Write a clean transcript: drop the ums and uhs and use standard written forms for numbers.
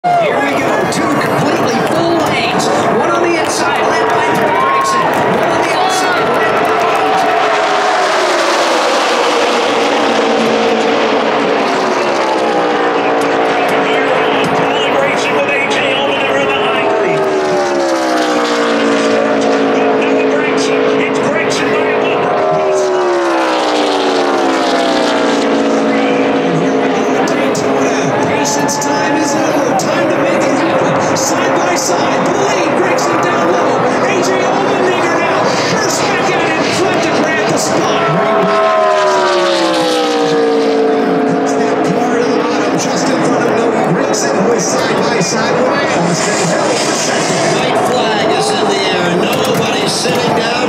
Here we go, two completely full lanes. One on the inside, led by Grayson. One on the outside, led by Grayson with AJ over there in the high green. Now Grayson, it's Grayson by a bumper. Here we go at Daytona. Patience time is over. Time to make it happen. Side by side, the lead breaks him down low. AJ Allmendinger now. First back out in front to grab the spot. Puts that car to the bottom just in front of Noah Grayson, who is side by side with Austin Hill for second. White flag is in the air. Nobody's sitting down.